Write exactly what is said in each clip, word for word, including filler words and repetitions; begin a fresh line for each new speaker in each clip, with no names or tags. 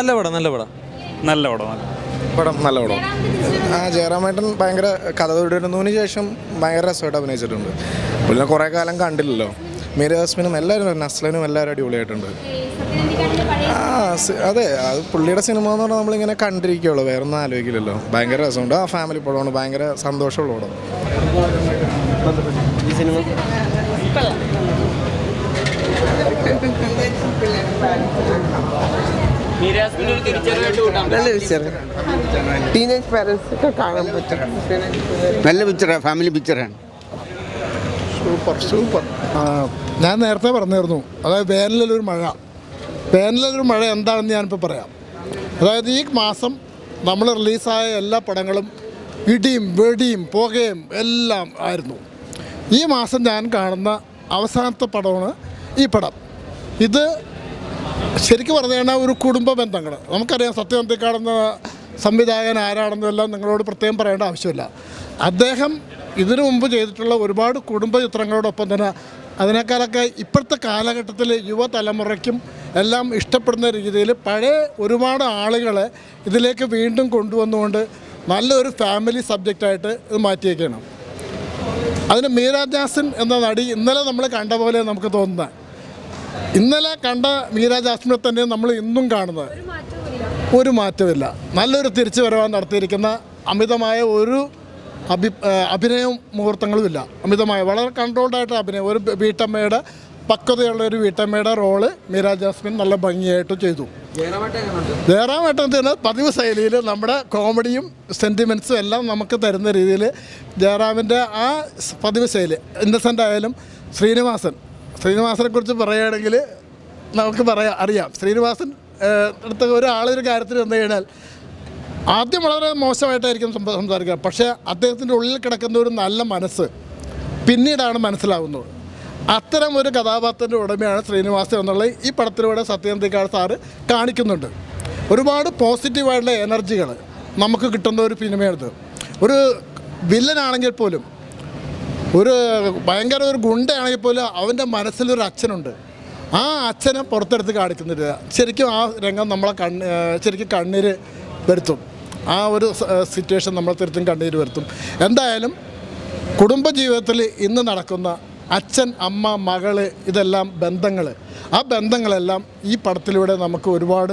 നല്ല പടം നല്ല പടം നല്ല പടം
പടം നല്ല പടം. ആ ജയറാമേട്ടൻ ഭയങ്കര കഥ തുടരുന്നതിന് ശേഷം ഭയങ്കര രസമായിട്ട് അഭിനയിച്ചിട്ടുണ്ട്. പുള്ളിനെ കുറേ കാലം കണ്ടില്ലല്ലോ. മീര ജാസ്മിനും എല്ലാവരും നസ്ലനും എല്ലാവരും അടിപൊളിയായിട്ടുണ്ട്. ആ അതെ, അത് പുള്ളിയുടെ സിനിമ എന്ന് പറഞ്ഞാൽ നമ്മളിങ്ങനെ കണ്ടിരിക്കുകയുള്ളൂ, വേറെ ഒന്നും ആലോചിക്കില്ലല്ലോ. ഭയങ്കര രസമുണ്ട്. ആ ഫാമിലി പടമാണ്, ഭയങ്കര സന്തോഷമുള്ള പടം.
ഈ സിനിമ നല്ല പിക്ചറാണ്, ടീനേജ് പാരൻസ് ഒക്കെ കാണാൻ പറ്റും. നല്ല പിക്ചറാണ്, ഫാമിലി പിക്ചറാണ്.
Super super.
ഞാൻ നേരത്തെ പറഞ്ഞിരുന്നു, അതായത് വേനലിലൊരു മഴ. വേനലിലൊരു മഴ എന്താണെന്ന് ഞാനിപ്പോൾ പറയാം. അതായത് ഈ മാസം നമ്മൾ റിലീസായ എല്ലാ പടങ്ങളും ഇടിയും വെടിയും പുകയും എല്ലാം ആയിരുന്നു. ഈ മാസം ഞാൻ കാണുന്ന അവസാനത്തെ പടമാണ് ഈ പടം. ഇത് ശരിക്കും പറഞ്ഞു കഴിഞ്ഞാൽ ഒരു കുടുംബ ബന്ധങ്ങൾ. നമുക്കറിയാം സത്യൻ അന്തിക്കാട് എന്ന സംവിധായകൻ ആരാണെന്നെല്ലാം നിങ്ങളോട് പ്രത്യേകം പറയേണ്ട ആവശ്യമില്ല. അദ്ദേഹം ഇതിനു മുമ്പ് ചെയ്തിട്ടുള്ള ഒരുപാട് കുടുംബ ചിത്രങ്ങളോടൊപ്പം തന്നെ അതിനേക്കാളൊക്കെ ഇപ്പോഴത്തെ കാലഘട്ടത്തിൽ യുവതലമുറയ്ക്കും എല്ലാം ഇഷ്ടപ്പെടുന്ന രീതിയിൽ പഴയ ഒരുപാട് ആളുകളെ ഇതിലേക്ക് വീണ്ടും കൊണ്ടുവന്നുകൊണ്ട് നല്ലൊരു ഫാമിലി സബ്ജക്റ്റായിട്ട് ഇത് മാറ്റിയേക്കണം. അതിന് മീര ജാസ്മിൻ എന്ന നടി ഇന്നലെ നമ്മൾ കണ്ട പോലെ നമുക്ക് തോന്നുന്നത്. ഇന്നലെ കണ്ട മീര ജാസ്മിനെ തന്നെ നമ്മൾ ഇന്നും കാണുന്നത്. ഒരു മാറ്റമില്ല. നല്ലൊരു തിരിച്ചു വരവാൻ നടത്തിയിരിക്കുന്ന അമിതമായ ഒരു അഭി അഭിനയ മുഹൂർത്തങ്ങളുമില്ല. അമിതമായ വളരെ കൺട്രോൾഡായിട്ട് അഭിനയം. ഒരു വീട്ടമ്മയുടെ പക്വതയുള്ള ഒരു വീട്ടമ്മയുടെ റോള് മീര ജാസ്മിൻ നല്ല ഭംഗിയായിട്ട് ചെയ്തു. ജയറാമേട്ടൻ പതിവ് ശൈലിയിൽ നമ്മുടെ കോമഡിയും സെൻറ്റിമെൻറ്റ്സും എല്ലാം നമുക്ക് തരുന്ന രീതിയിൽ ജയറാമിൻ്റെ ആ പതിവ് ശൈലി. ഇന്നസെൻ്റ് ആയാലും ശ്രീനിവാസൻ ശ്രീനിവാസനെക്കുറിച്ച് പറയുകയാണെങ്കിൽ നമുക്ക് പറയാം അറിയാം. ശ്രീനിവാസൻ അടുത്ത ഒരാളൊരു കാര്യത്തിൽ വന്നു കഴിഞ്ഞാൽ ആദ്യം വളരെ മോശമായിട്ടായിരിക്കും സംസാരിക്കുക. പക്ഷേ അദ്ദേഹത്തിൻ്റെ ഉള്ളിൽ കിടക്കുന്ന ഒരു നല്ല മനസ്സ് പിന്നീടാണ് മനസ്സിലാവുന്നത്. അത്തരം ഒരു കഥാപാത്രത്തിൻ്റെ ഉടമയാണ് ശ്രീനിവാസൻ എന്നുള്ളത് ഈ പടത്തിലൂടെ സത്യൻ അന്തിക്കാട് സാറ് കാണിക്കുന്നുണ്ട്. ഒരുപാട് പോസിറ്റീവായിട്ടുള്ള എനർജികൾ നമുക്ക് കിട്ടുന്ന ഒരു സിനിമയാണിത്. ഒരു വില്ലനാണെങ്കിൽ പോലും, ഒരു ഭയങ്കര ഒരു ഗുണ്ടയാണെങ്കിൽ പോലും അവൻ്റെ മനസ്സിലൊരു അച്ഛനുണ്ട്. ആ അച്ഛനെ പുറത്തെടുത്ത് കാണിക്കുന്നില്ല. ശരിക്കും ആ രംഗം നമ്മളെ കണ്ണ് ശരിക്കും കണ്ണീര് വരുത്തും. ആ ഒരു സിറ്റുവേഷൻ നമ്മളെ തീർത്തും കണ്ണീര് വരുത്തും. എന്തായാലും കുടുംബജീവിതത്തിൽ ഇന്ന് നടക്കുന്ന അച്ഛൻ, അമ്മ, മകള്, ഇതെല്ലാം ബന്ധങ്ങൾ. ആ ബന്ധങ്ങളെല്ലാം ഈ പടത്തിലൂടെ നമുക്ക് ഒരുപാട്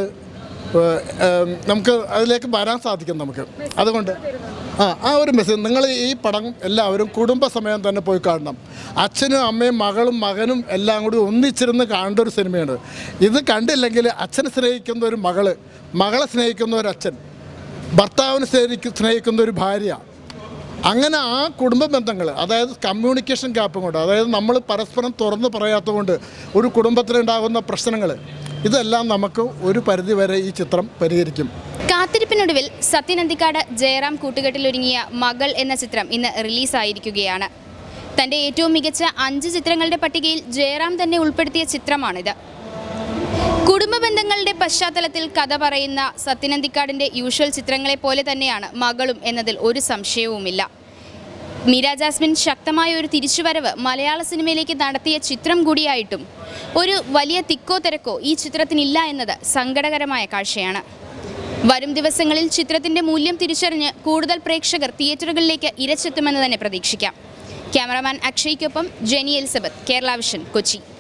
നമുക്ക് അതിലേക്ക് വരാൻ സാധിക്കും നമുക്ക്. അതുകൊണ്ട് ആ ആ ഒരു മെസ്സേജ് നിങ്ങൾ ഈ പടം എല്ലാവരും കുടുംബസമയം തന്നെ പോയി കാണണം. അച്ഛനും അമ്മയും മകളും മകനും എല്ലാം കൂടി ഒന്നിച്ചിരുന്ന് കാണേണ്ട ഒരു സിനിമയാണ്. ഇത് കണ്ടില്ലെങ്കിൽ അച്ഛനെ സ്നേഹിക്കുന്ന ഒരു മകള്, മകളെ സ്നേഹിക്കുന്ന ഒരു അച്ഛൻ, ഭർത്താവിനെ സ്നേഹിക്കുന്ന സ്നേഹിക്കുന്ന ഒരു ഭാര്യ, അങ്ങനെ ആ കുടുംബ ബന്ധങ്ങൾ, അതായത് കമ്മ്യൂണിക്കേഷൻ ഗ്യാപ്പും കൊണ്ട്, അതായത് നമ്മൾ പരസ്പരം തുറന്ന് പറയാത്തത് കൊണ്ട് ഒരു കുടുംബത്തിലുണ്ടാകുന്ന പ്രശ്നങ്ങൾ, ഇതെല്ലാം നമുക്ക് ഒരു പരിധിവരെ ഈ ചിത്രം പരിഹരിക്കും.
കാത്തിരിപ്പിനൊടുവിൽ സത്യൻ അന്തിക്കാട് ജയറാം കൂട്ടുകെട്ടിലൊരുങ്ങിയ മകൾ എന്ന ചിത്രം ഇന്ന് റിലീസായിരിക്കുകയാണ്. തൻ്റെ ഏറ്റവും മികച്ച അഞ്ച് ചിത്രങ്ങളുടെ പട്ടികയിൽ ജയറാം തന്നെ ഉൾപ്പെടുത്തിയ ചിത്രമാണിത്. കുടുംബ ബന്ധങ്ങളുടെ പശ്ചാത്തലത്തിൽ കഥ പറയുന്ന സത്യൻ അന്തിക്കാടിൻ്റെ യൂഷ്വൽ ചിത്രങ്ങളെ പോലെ തന്നെയാണ് മകളും എന്നതിൽ ഒരു സംശയവുമില്ല. മീര ജാസ്മിൻ ശക്തമായ ഒരു തിരിച്ചുവരവ് മലയാള സിനിമയിലേക്ക് നടത്തിയ ചിത്രം കൂടിയായിട്ടും ഒരു വലിയ തിക്കോ തിരക്കോ ഈ ചിത്രത്തിനില്ല എന്നത് സങ്കടകരമായ കാഴ്ചയാണ്. വരും ദിവസങ്ങളിൽ ചിത്രത്തിൻ്റെ മൂല്യം തിരിച്ചറിഞ്ഞ് കൂടുതൽ പ്രേക്ഷകർ തിയേറ്ററുകളിലേക്ക് ഇരച്ചെത്തുമെന്ന് തന്നെ പ്രതീക്ഷിക്കാം. ക്യാമറാമാൻ അക്ഷയ്ക്കൊപ്പം Jeni Elizabeth, Kerala Vision, Kochi.